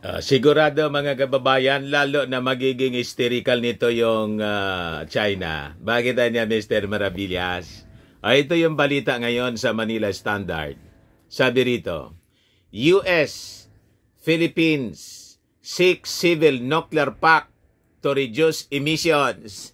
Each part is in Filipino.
Sigurado mga kababayan, lalo na magiging hysterical nito yung China. Bakit niya, Mr. Maravillas? Ito yung balita ngayon sa Manila Standard. Sabi rito, US, Philippines, seek civil nuclear pact to reduce emissions.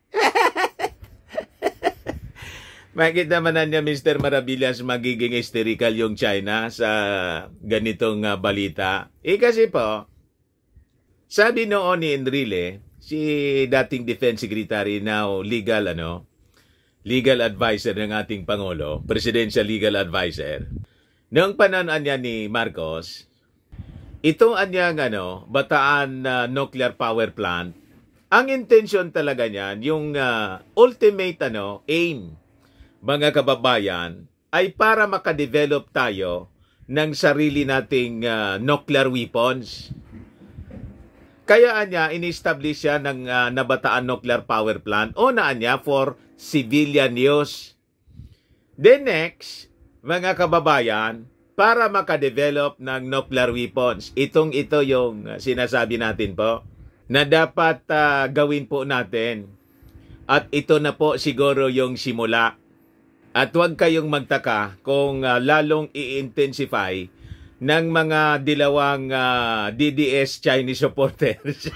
Bakit naman niya, Mr. Maravillas, magiging hysterical yung China sa ganitong balita? Kasi po, sabi noon ni Enrile, si dating Defense Secretary, now legal advisor ng ating Pangulo, Presidential Legal Advisor. Noong panahon niya ni Marcos, itong anyang Bataan nuclear power plant, ang intention talaga niyan, yung ultimate aim, mga kababayan, ay para makadevelop tayo ng sarili nating nuclear weapons. Kaya niya, in-establish siya ng Nabataan Nuclear Power Plant o niya for civilian use. Then next, mga kababayan, para makadevelop ng nuclear weapons. Ito yung sinasabi natin po na dapat gawin po natin. At ito na po siguro yung simula. At huwag kayong magtaka kung lalong i-intensify ng mga dilawang DDS Chinese supporters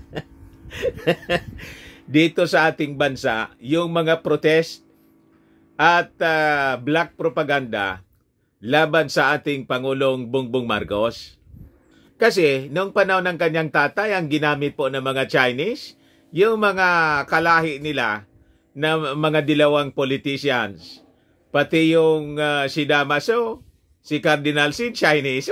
dito sa ating bansa, yung mga protest at black propaganda laban sa ating Pangulong Bongbong Marcos. Kasi noong panahon ng kanyang tatay, ang ginamit po ng mga Chinese, yung mga kalahi nila na mga dilawang politicians. Pati yung si Damaso, si Cardinal Sin, Chinese.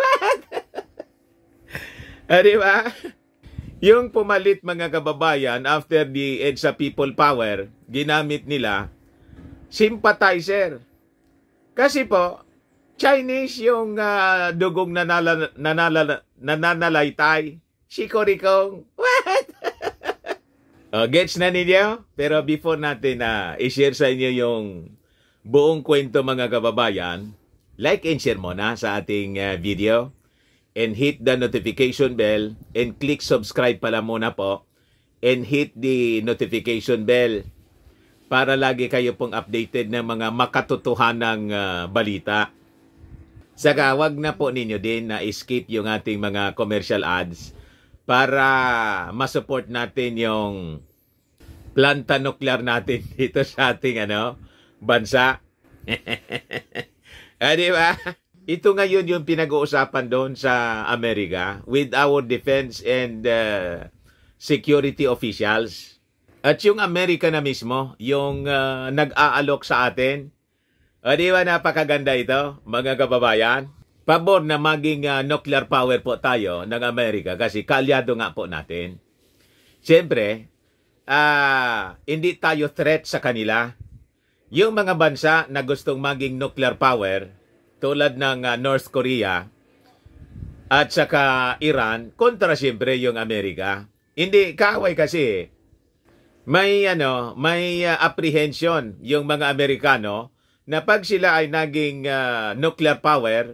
Diba? Yung pumalit mga kababayan after the EDSA People Power, ginamit nila sympathizer. Kasi po, Chinese yung dugong nananalaytay. Sikorikong. What? Gets na ninyo? Pero before natin i-share sa inyo yung buong kwento mga kababayan, like and share muna sa ating video and hit the notification bell and click subscribe pala muna po and hit the notification bell para lagi kayo pong updated ng mga makatotohanang balita. Saka wag na po ninyo din na skip yung ating mga commercial ads para masupport natin yung planta nuclear natin dito sa ating bansa. Diba? Ito ngayon yung pinag-uusapan doon sa Amerika with our defense and security officials. At yung Amerika na mismo, yung nag-aalok sa atin. Diba napakaganda ito, mga kababayan? Pabor na maging nuclear power po tayo ng Amerika kasi kalyado nga po natin. Siyempre, hindi tayo threat sa kanila. Yung mga bansa na gustong maging nuclear power, tulad ng North Korea at saka Iran, kontra siyempre yung Amerika. Hindi, kaaway kasi. May apprehension yung mga Amerikano na pag sila ay naging nuclear power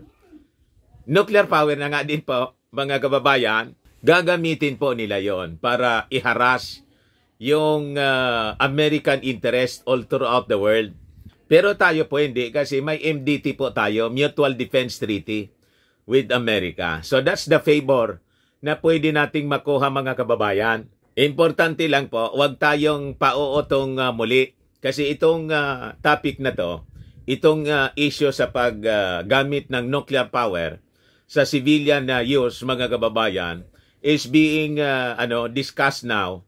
na nga din po, mga kababayan, gagamitin po nila yon para iharas yung American interest all throughout the world. Pero tayo po hindi kasi may MDT po tayo, Mutual Defense Treaty with America. So that's the favor na pwede nating makuha mga kababayan. Importante lang po, huwag tayong pauotong muli kasi itong topic na to, itong issue sa paggamit ng nuclear power sa civilian use mga kababayan is being discussed now.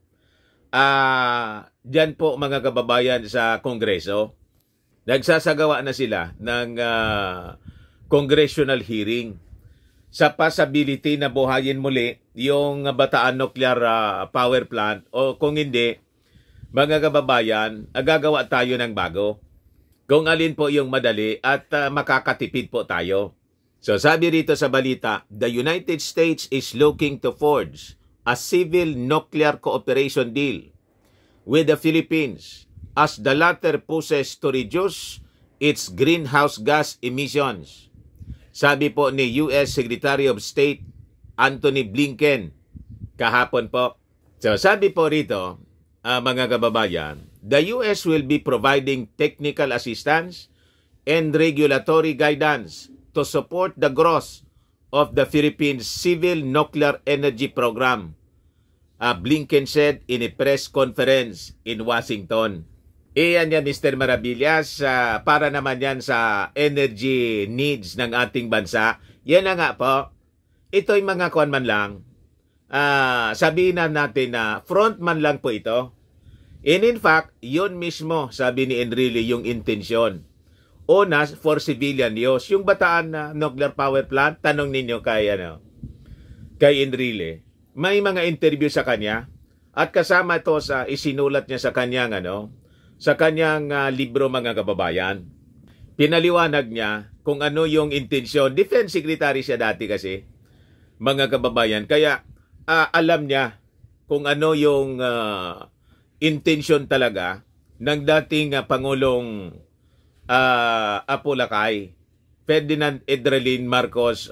Diyan po mga kababayan sa Kongreso, nagsasagawa na sila ng congressional hearing sa possibility na buhayin muli yung Bataan Nuclear Power Plant o kung hindi, mga kababayan, gagawa tayo ng bago. Kung alin po yung madali at makakatipid po tayo. So sabi rito sa balita, the United States is looking to forge a civil nuclear cooperation deal with the Philippines as the latter pushes to reduce its greenhouse gas emissions. Sabi po ni US Secretary of State Anthony Blinken kahapon po. So sabi po rito, mga kababayan, the US will be providing technical assistance and regulatory guidance to support the growth of the Philippines Civil Nuclear Energy Program, Blinken said in a press conference in Washington. Iyan yan, Mr. Maravillas, para naman yan sa energy needs ng ating bansa. Yan na nga po. Ito'y mga kuwan man lang. Sabihin na natin na frontman lang po ito. And in fact, yun mismo, sabi ni Enrile, yung intensyon. Una, for civilian use. Yung Bataan na nuclear power plant, tanong ninyo kay Enrile. May mga interview sa kanya at kasama ito sa isinulat niya sa kanyang libro, mga kababayan. Pinaliwanag niya kung ano yung intensyon. Defense Secretary siya dati kasi, mga kababayan. Kaya alam niya kung ano yung intensyon talaga ng dating Pangulong Apo Lakay, Ferdinand Edralin Marcos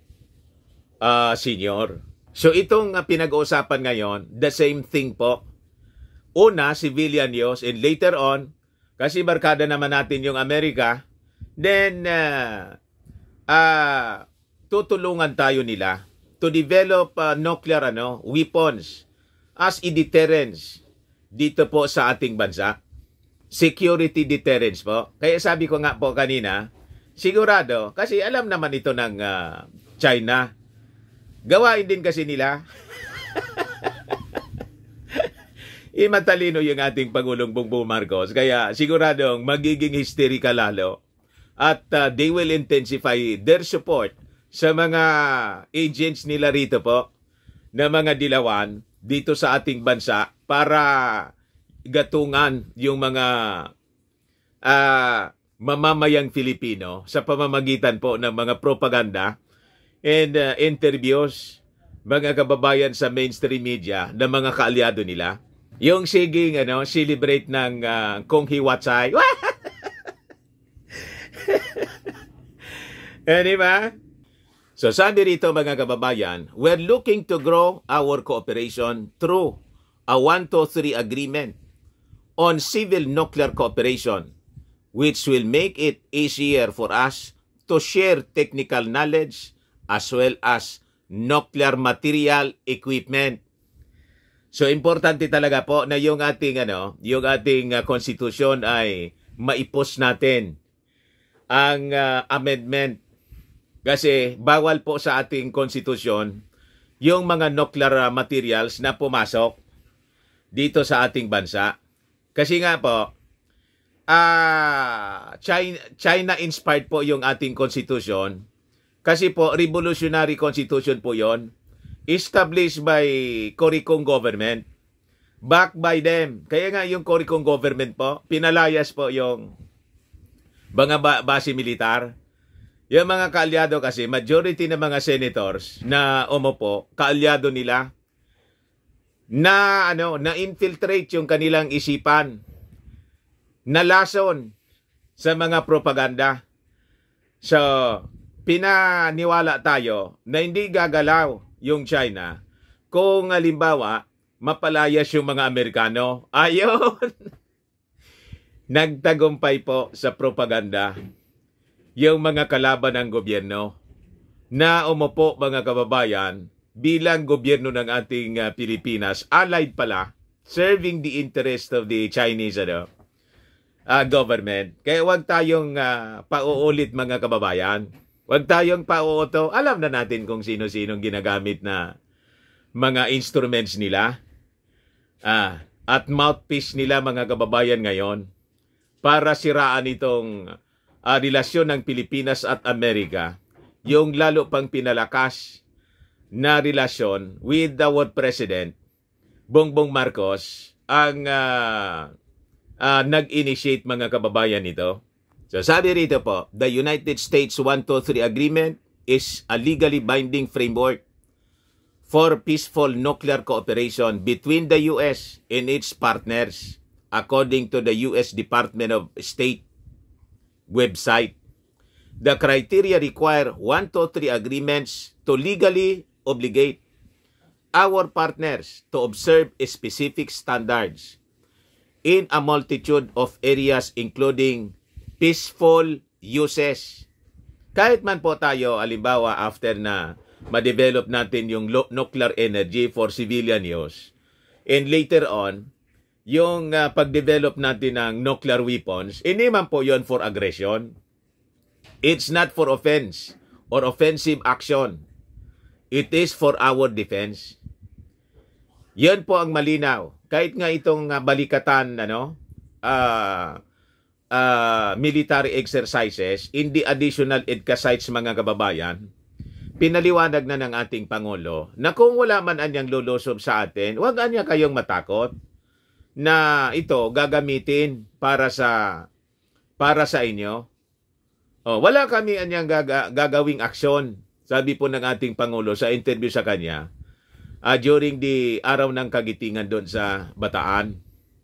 Senior. So itong pinag-uusapan ngayon, the same thing po. Una, civilian use, and later on, kasi barkada naman natin yung Amerika, then tutulungan tayo nila to develop nuclear weapons as a deterrence dito po sa ating bansa. Security deterrence po. Kaya sabi ko nga po kanina, sigurado, kasi alam naman ito ng China. Gawain din kasi nila. Matalino yung ating Pangulong Bongbong Marcos. Kaya siguradong magiging hysterical lalo. At they will intensify their support sa mga agents nila rito po na mga dilawan dito sa ating bansa para gatungan yung mga mamamayang Filipino sa pamamagitan po ng mga propaganda and interviews, mga kababayan sa mainstream media na mga kaalyado nila. Yung siging celebrate ng Kung Hiwatsay. Diba? So sabi rito, mga kababayan, we're looking to grow our cooperation through a 1-2-3 agreement on civil nuclear cooperation, which will make it easier for us to share technical knowledge as well as nuclear material equipment. So importante talaga po na yung ating konstitusyon ay maipos natin ang amendment. Kasi bawal po sa ating konstitusyon yung mga nuclear materials na pumasok dito sa ating bansa. Kasi nga po, China-inspired po yung ating konstitusyon. Kasi po, revolutionary constitution po yon, established by Coricong government, backed by them. Kaya nga yung Coricong government po, pinalayas po yung mga base militar. Yung mga kaalyado kasi, majority ng mga senators na umupo, kaalyado nila, na infiltrate yung kanilang isipan, nalason sa mga propaganda. So, pinaniwala tayo na hindi gagalaw yung China kung halimbawa mapalayas yung mga Amerikano. Ayun! Nagtagumpay po sa propaganda yung mga kalaban ng gobyerno na umupo, mga kababayan, bilang gobyerno ng ating Pilipinas, allied pala, serving the interest of the Chinese government. Kaya huwag tayong pauulit, mga kababayan. Huwag tayong pauuto. Alam na natin kung sino-sinong ginagamit na mga instruments nila at mouthpiece nila, mga kababayan, ngayon para siraan itong relasyon ng Pilipinas at Amerika, yung lalo pang pinalakas na relasyon with our President Bongbong Marcos ang nag-initiate, mga kababayan, nito. So sabi rito po, the United States 1-2-3 Agreement is a legally binding framework for peaceful nuclear cooperation between the U.S. and its partners, according to the U.S. Department of State website. The criteria require 1-2-3 agreements to legally obligate our partners to observe specific standards in a multitude of areas including peaceful uses. Kahit man po tayo, alimbawa, after na ma-develop natin yung nuclear energy for civilian use, and later on, yung pag-develop natin ng nuclear weapons, hindi man po yon for aggression. It's not for offense or offensive action. It is for our defense. Yan po ang malinaw. Kahit nga itong balikatan, military exercises in the additional EDCA sites, mga kababayan, pinaliwanag na ng ating Pangulo na kung wala man anyang lulusob sa atin, huwag anya kayong matakot na ito gagamitin para sa inyo. Wala kami anyang gagawing aksyon, sabi po ng ating Pangulo sa interview sa kanya during the araw ng kagitingan doon sa Bataan.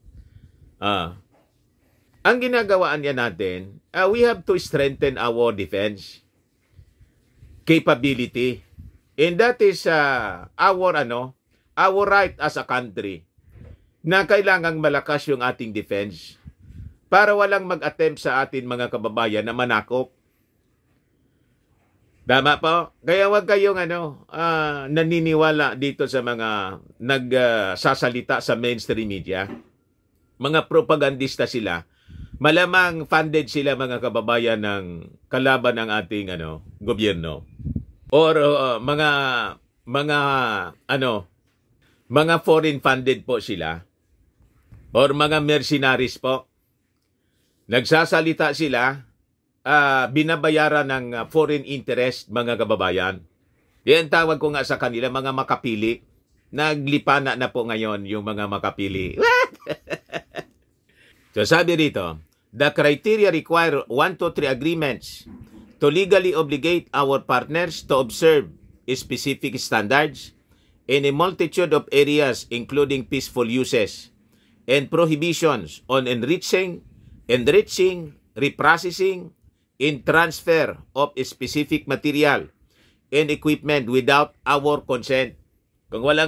Ang ginagawaan niya natin, we have to strengthen our defense capability. And that is our right as a country na kailangang malakas yung ating defense para walang mag-attempt sa atin, mga kababayan, na manakop. Tama po? Kaya wag kayong naniniwala dito sa mga nagsasalita sa mainstream media. Mga propagandista sila. Malamang funded sila, mga kababayan, ng kalaban ng ating gobyerno. Or mga foreign funded po sila. Or mga mercenaries po. Nagsasalita sila, binabayaran ng foreign interest, mga kababayan. Yan tawag ko nga sa kanila, mga makapili. Naglipana na po ngayon yung mga makapili. So sabi rito, the criteria require 1 to 3 agreements to legally obligate our partners to observe specific standards in a multitude of areas including peaceful uses and prohibitions on enriching, reprocessing, and transfer of specific material and equipment without our consent. Kung walang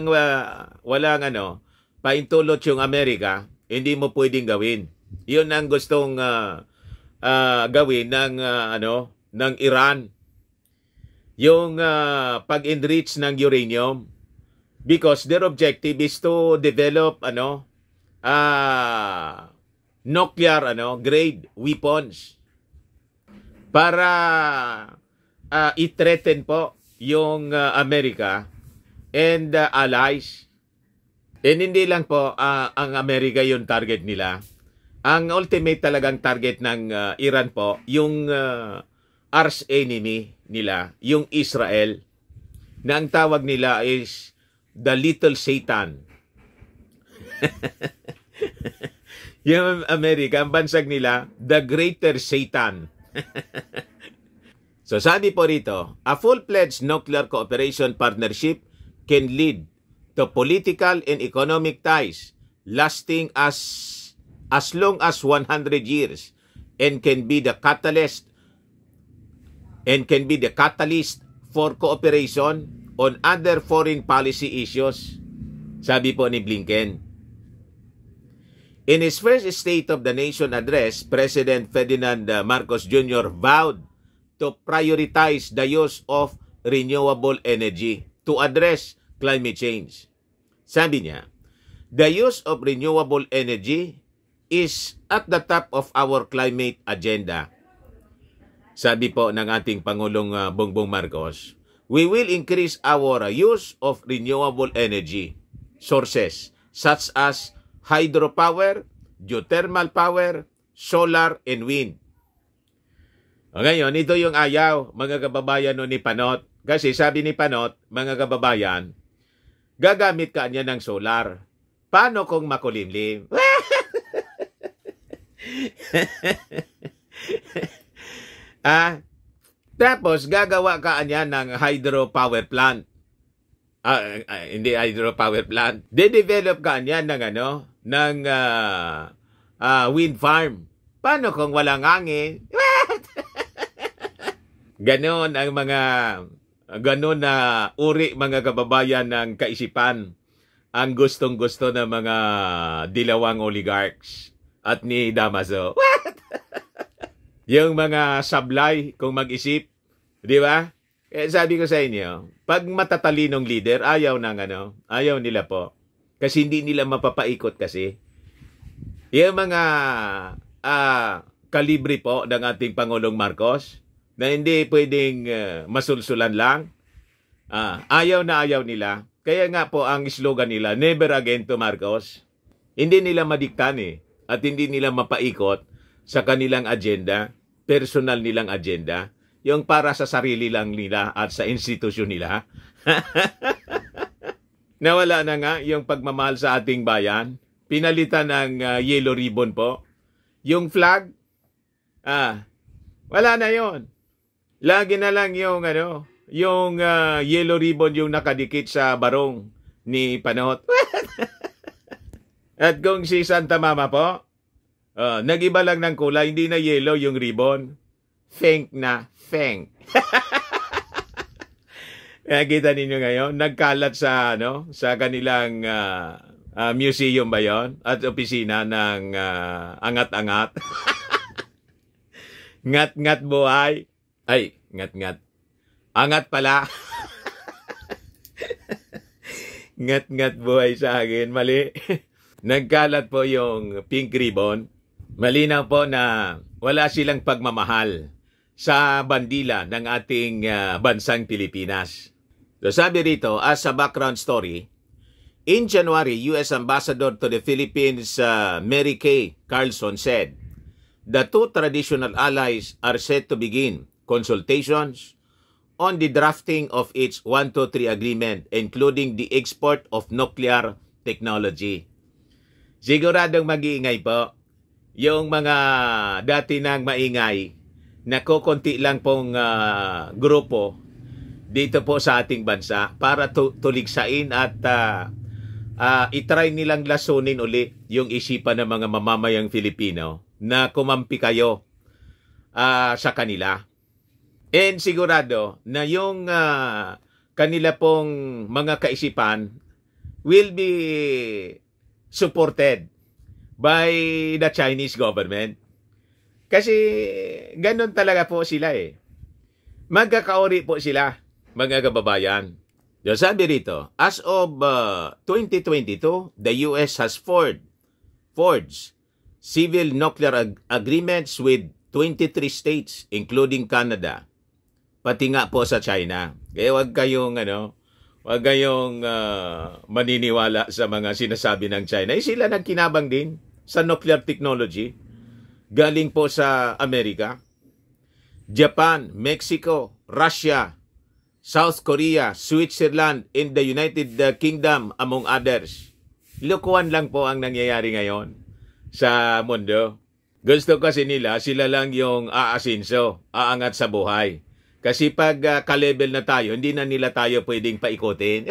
paintulot yung Amerika, hindi mo pwedeng gawin. Yun ang gustong gawin ng Iran. Yung pag-enrich ng uranium, because their objective is to develop nuclear grade weapons para i-threaten po yung Amerika and allies. And hindi lang po ang Amerika yung target nila. Ang ultimate talagang target ng Iran po, yung arch enemy nila, yung Israel, na ang tawag nila is the little Satan. Yung Amerika, ang bansag nila, the greater Satan. So sabi po rito, a full-fledged nuclear cooperation partnership can lead to political and economic ties lasting as long as 100 years and can be the catalyst for cooperation on other foreign policy issues, sabi po ni Blinken. In his first State of the Nation address, President Ferdinand Marcos Jr. vowed to prioritize the use of renewable energy to address climate change. Sabi niya, the use of renewable energy is at the top of our climate agenda. Sabi po ng ating Pangulong Bongbong Marcos, we will increase our use of renewable energy sources such as hydropower, geothermal power, solar, and wind. O ngayon, ito yung ayaw, mga kababayan, ni Panot. Kasi sabi ni Panot, mga kababayan, gagamit ka niya ng solar. Paano kung makulimlim? Tapos gagawa ka niya ng hydropower plant. Hindi hydropower plant. De-develop ka niya ng wind farm. Paano kung walang hangin? Ganon ang mga ganun na uri mga kababayan ng kaisipan ang gustong-gusto ng mga dilawang oligarchs at ni Damaso. Yung mga sablay kung mag-isip, di ba? Sabi ko sa inyo, pag matatalinong leader, ayaw nila po. Kasi hindi nila mapapaikot kasi. Yung mga kalibre po ng ating Pangulong Marcos, na hindi pwedeng masulsulan lang, ayaw nila. Kaya nga po ang slogan nila, never again to Marcos. Hindi nila madiktan at hindi nila mapaikot sa kanilang agenda, personal nilang agenda, yung para sa sarili lang nila at sa institusyon nila. Nawala na nga yung pagmamahal sa ating bayan. Pinalitan ng yellow ribbon po. Yung flag, wala na yon. Lagi na lang yung yellow ribbon yung nakadikit sa barong ni Panot. At kung si Santa Mama po, nag-iba lang ng kulay, hindi na yellow yung ribbon. Feng na feng. Kita ninyo ngayon, nagkalat sa kanilang museum ba yon? At opisina ng angat-angat. Ngat-ngat buhay. Ay, ngat-ngat. Angat pala. Ngat-ngat buhay sa akin. Mali. Nagkalat po yung pink ribbon. Malinaw po na wala silang pagmamahal sa bandila ng ating bansang Pilipinas. So sabi rito, as a background story, in January, U.S. Ambassador to the Philippines, Mary Kay Carlson said, the two traditional allies are set to begin consultations on the drafting of its 123 agreement, including the export of nuclear technology. Siguradong mag-iingay po yung mga dati nang maingay na kukunti lang pong grupo dito po sa ating bansa para tuligsain at itry nilang lasunin uli yung isipan ng mga mamamayang Filipino na kumampi kayo sa kanila. And sigurado na yung kanila pong mga kaisipan will be supported by the Chinese government. Kasi ganun talaga po sila Magkakaori po sila, mga kababayan. Sabi rito, as of 2022, the US has forged civil nuclear agreements with 23 states, including Canada. Pati nga po sa China. Kaya wag kayong maniniwala sa mga sinasabi ng China. Sila nagkinabang din sa nuclear technology. Galing po sa Amerika, Japan, Mexico, Russia, South Korea, Switzerland, and the United Kingdom, among others. Lukuhan lang po ang nangyayari ngayon sa mundo. Gusto kasi nila, sila lang yung aasinso, aangat sa buhay. Kasi pag ka-level na tayo, hindi na nila tayo pwedeng paikutin.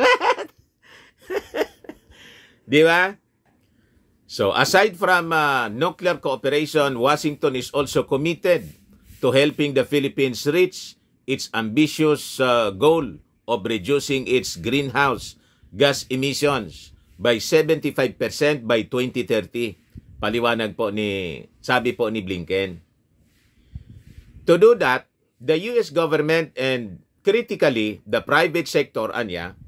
Di ba? So, aside from nuclear cooperation, Washington is also committed to helping the Philippines reach its ambitious goal of reducing its greenhouse gas emissions by 75% by 2030. Paliwanag po sabi po ni Blinken. To do that, the U.S. government and critically the private sector,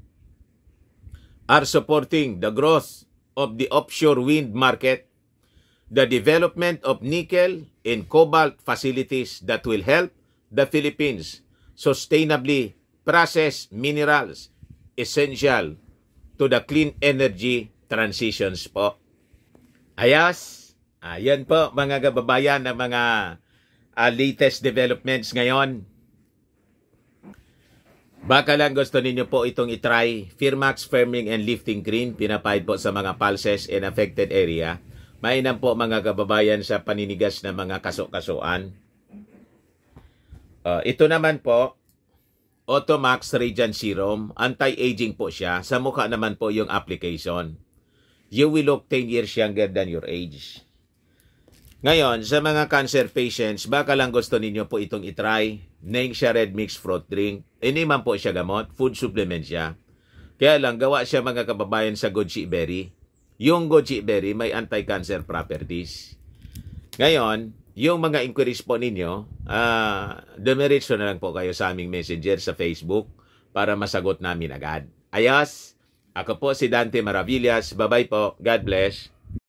are supporting the growth of the offshore wind market, the development of nickel and cobalt facilities that will help the Philippines sustainably process minerals essential to the clean energy transitions po. Ayos, ayan po mga kababayan ng mga latest developments ngayon. Baka lang gusto ninyo po itong itry. Firmax Firming and Lifting Cream, pinapahid po sa mga pulses in affected area. Mainam po mga kababayan sa paninigas na mga kaso-kasuan. Ito naman po, Automax Radiant Serum. Anti-aging po siya. Sa mukha naman po yung application. You will look 10 years younger than your age. Ngayon, sa mga cancer patients, baka lang gusto ninyo po itong itry. Nengxia Red Mix Fruit Drink. Hindi man po siya gamot. Food supplement siya. Kaya lang, gawa siya mga kababayan sa goji berry. Yung goji berry may anti-cancer properties. Ngayon, yung mga inquiries po ninyo, dumiretso na lang po kayo sa aming messenger sa Facebook para masagot namin agad. Ayos! Ako po si Dante Maravillas. Bye-bye po. God bless.